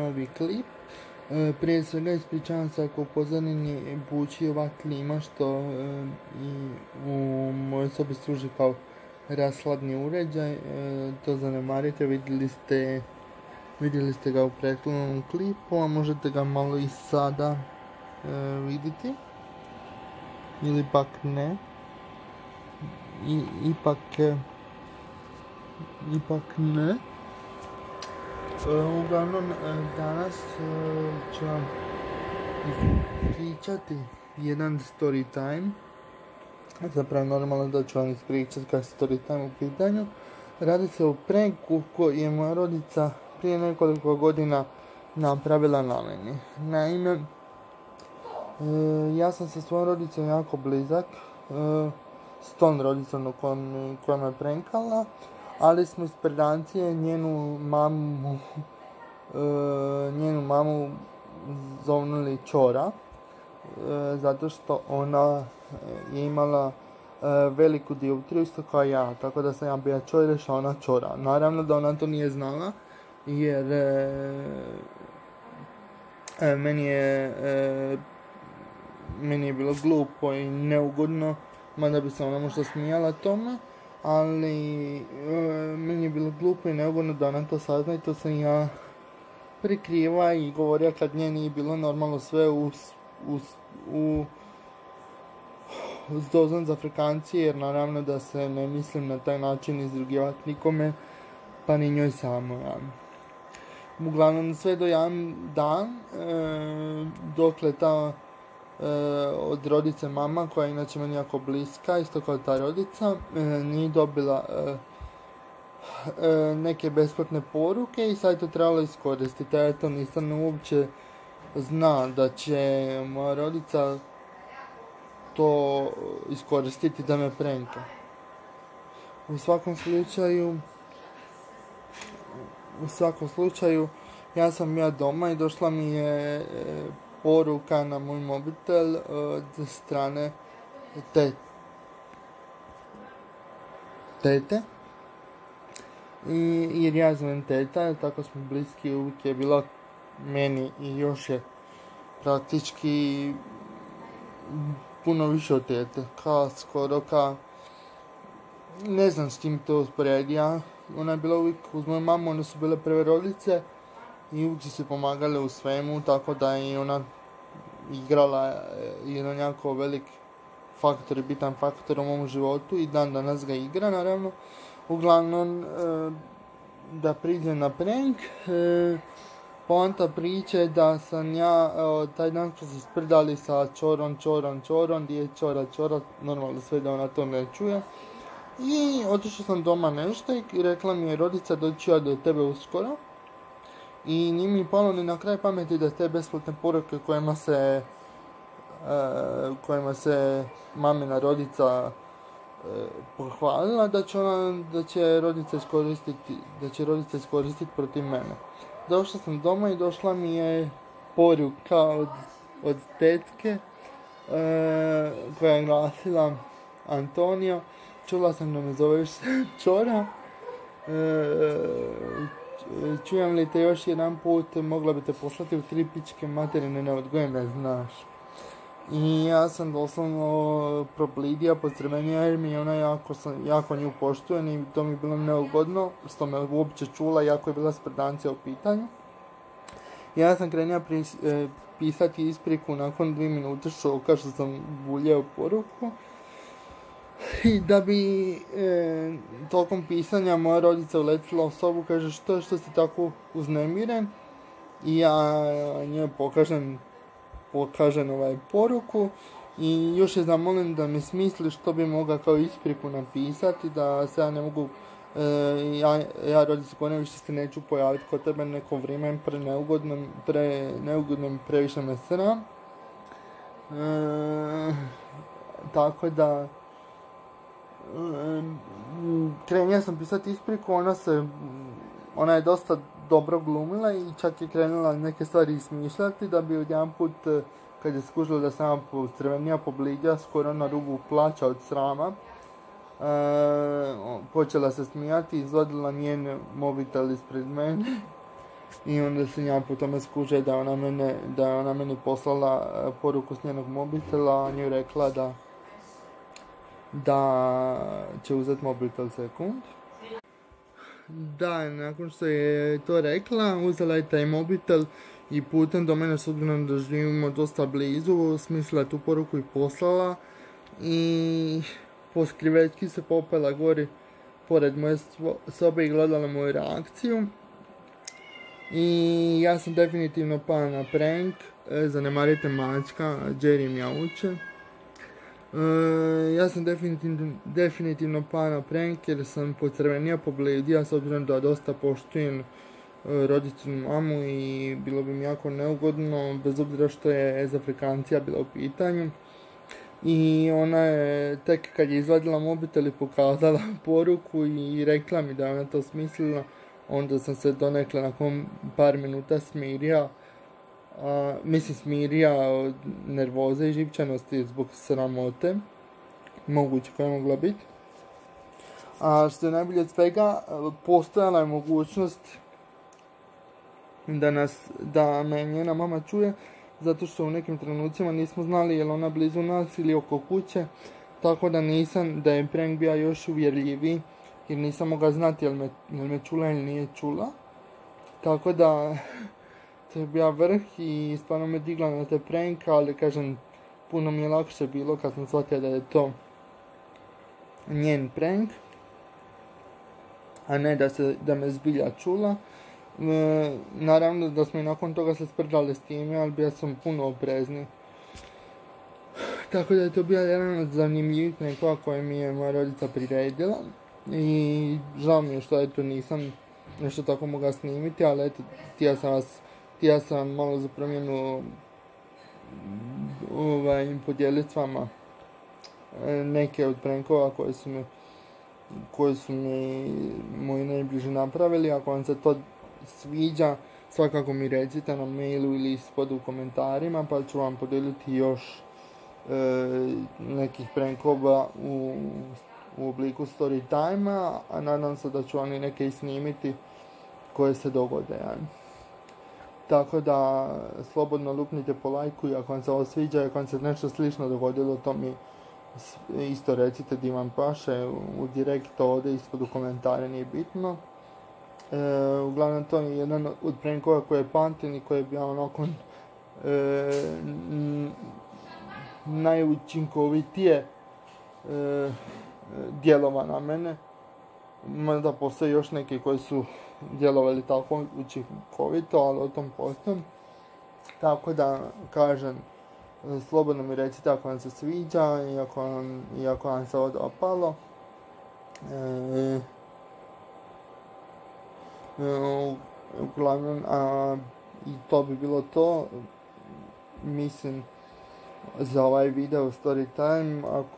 novi klip. Prije svega ispričavam se ako u pozadini buči ova klima što i u mojoj sobi služi kao rashladni uređaj. To zanemarite, vidjeli ste ga u prethodnom klipu, a možete ga malo i sada vidjeti. Ili pak ne. Ipak ne. Uglavnom, danas ću vam ispričati jedan story time. Zapravo normalno da ću vam ispričati kad je story time u pitanju. Radi se o pranku koji je moja rodica prije nekoliko godina napravila na meni. Naime, ja sam sa svojom rodicom jako blizak, s tom rodicom koja me prankala, ali smo iz predancije njenu mamu zovnuli Čora, zato što ona je imala veliku dioptriju isto kao ja, tako da sam ja bio Čojreš, a ona Čora. Naravno da ona to nije znala, jer meni je bilo glupo i neugodno, mada bi se ona možda smijala tome, ali meni je bilo glupo i neugodno da ona to sazna i to sam ja prikriva i govorio kad nje nije bilo normalno sve s dozom za frekancije, jer naravno da se ne mislim na taj način izrugivati nikome, pa ni njoj samo. Ja. Uglavnom sve do jedan dan, dokle ta od rodice mama, koja je inače meni jako bliska, isto kao ta rodica, nije dobila neke besplatne poruke i sad je to trebalo iskoristiti. Ja to nisam uopće zna da će moja rodica to iskoristiti da me pranka. U svakom slučaju ja sam doma i došla mi je poruka na moj mobitel od strane tete. Jer ja zovem teta, tako smo bliski, uvijek je bila meni i još je praktički puno više od tete. Ne znam s kim to usporedi. Ona je bila uvijek uz moju mamu, one su bile prve rodice i uvijek su se pomagale u svemu, tako da je ona igrala jedan jako velik faktor i bitan faktor u mom životu i dan danas ga igra, naravno. Uglavnom, da priđem na prank, poanta priče je da sam ja taj dan što se sprdali sa Čorom, gdje je Čora, normalno sve da ona to ne čuje. I otišao sam doma nešto i rekla mi je rodica doći ja do tebe uskoro. I nije mi palo ni na kraj pameti da te besplatne poruke kojima se mamina rodica pohvalila da će rodica iskoristiti protiv mene. Došla sam doma i došla mi je poruka od tetke koja je glasila: Antonio, čula sam da me zoveš Čora, čujem li te još jedan put, mogla bi te poslati u 3 pičke materine neodgojene, znaš. I ja sam doslovno problidio, postrmenio jer mi ona jako nju poštujem i to mi je bilo neugodno što me uopće čula, jako je bila sprdancija u pitanju. Ja sam krenio pisati ispriku nakon 2 minute šoka što sam buljeo poruku. I da bi tokom pisanja moja rodica uletila u sobu, kaže što si tako uznemiren, i ja njoj pokažem poruku i još je zamolim da mi smisli što bi mogla kao ispriku napisati, da se ja ne mogu, ja rodici više se neću pojaviti kod tebe neko vrijeme, preneugodno mi previše me sram. Tako da krenula sam pisati ispriku, ona je dosta dobro glumila i čak je krenula neke stvari smišljati, da bi jedan put kad je skužila da sam crvenija pobliđa, skoro na rubu plaća od srama, počela se smijati i izvadila njen mobitel ispred mene I onda sam ja po tome skužio da je ona meni poslala poruku s njenog mobitela, a nju rekla da će uzeti mobitel sekund. Da, nakon što je to rekla, uzela je taj mobitel i putem do mene, s obzirom da živimo dosta blizu, smislila tu poruku i poslala. I po skrivečki se popela gori pored moje sobe i gledala moju reakciju. I ja sam definitivno pala na prank, zanemarite mačka, Jerry mjauče. Ja sam definitivno pala na prank jer sam pocrvenija, pobledija, s obzirom da dosta poštujem roditelju mamu i bilo bi mi jako neugodno, bez obzira što je Afrikancija bila u pitanju. I ona je tek kad je izvadila mobitel i pokazala poruku i rekla mi da je ona to smislila, onda sam se donekle nakon par minuta smirio od nervoze i živčanosti zbog sramote, moguće koja je mogla biti. A što je najbolje od svega, postojala je mogućnost da me njena mama čuje, zato što u nekim trenucima nismo znali je li ona blizu nas ili oko kuće, tako da je prank bio još uvjerljiviji, jer nisam mogla znati jel me čula ili nije čula. Tako da, to je bio vrh i stvarno me digla na te prank, ali kažem, puno mi je lakše bilo kad sam shvatila da je to njen prank, a ne da me zbilja čula. Naravno da smo i nakon toga se sprdali s time, ali bio sam puno oprezniji. Tako da je to bio jedan od zanimljivih prankova koje mi je moja rodica priredila. I žao mi je što eto nisam nešto tako mogla snimiti, ali eto, htio sam malo za promjenu podijeliti s vama neke od prankova koje su mi moji najbliži napravili. Ako vam se to sviđa, svakako mi recite na mailu ili ispod u komentarima, pa ću vam podijeliti još nekih prankova u obliku story time-a, a nadam se da ću vam i neke snimiti koje se dogode. Tako da slobodno lupnite po lajku i ako vam se ovo sviđa, ako vam se nešto slično dogodilo, to mi isto recite di vam paše, u direkt ovdje ispod u komentare, nije bitno. Uglavnom to je jedan od prankova koje pamtim i koji je bio onako najučinkovitije djelova na mene. Možda postoje još neki koji su djelovali tako učinkovito, ali o tom potom. Tako da kažem, slobodno mi recite ako vam se sviđa i ako vam se dopalo. Uglavnom, i to bi bilo to, mislim, za ovaj video story time.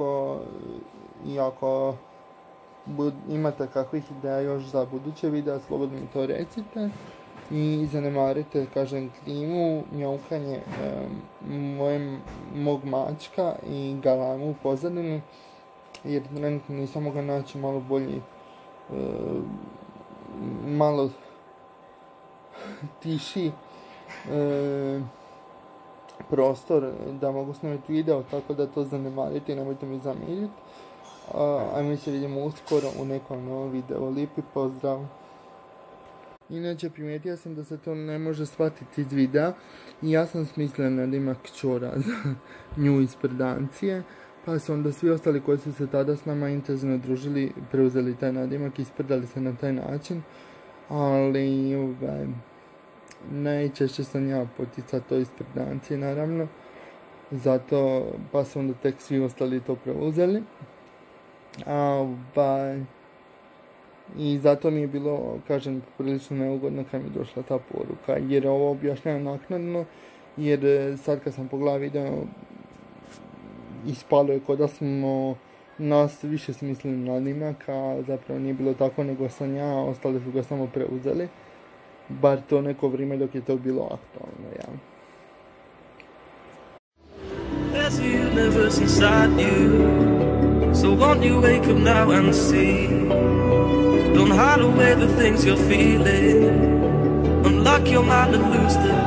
Ako imate kakvih ideja još za buduće videa, slobodno mi to recite. I zanemarite, kažem, klimu, mjaukanje mog mačka i galamu u pozadini, jer trenutno nisam mogla naći malo bolji, malo tiši prostor da mogu snimiti video, tako da to zanemarite i nemojte mi zamiriti. A mi se vidimo uskoro u nekom novom videu. Lijepi pozdrav! Inače, primijetio sam da se to ne može shvatiti iz videa i ja sam smislila nadimak Čora za nju iz Predancije, pa su onda svi ostali koji su se tada s nama intenzivno družili preuzeli taj nadimak i ispredali se na taj način, ali najčešće sam ja poticao to iz Predancije, naravno, zato pa su onda tek svi ostali to preuzeli. I zato mi je bilo, kažem, prilično neugodno kad mi je došla ta poruka, jer ovo objašnjavam naknadno, jer sad kad sam pogledao video, ispalo je kod da smo nas više smislili nadimak, a zapravo nije bilo tako, nego sam ja, ostali su ga samo preuzeli, bar to neko vrijeme dok je to bilo aktualno, ja. There's a universe inside you, so won't you wake up now and see? Don't hide away the things you're feeling. Unlock block your mind and lose the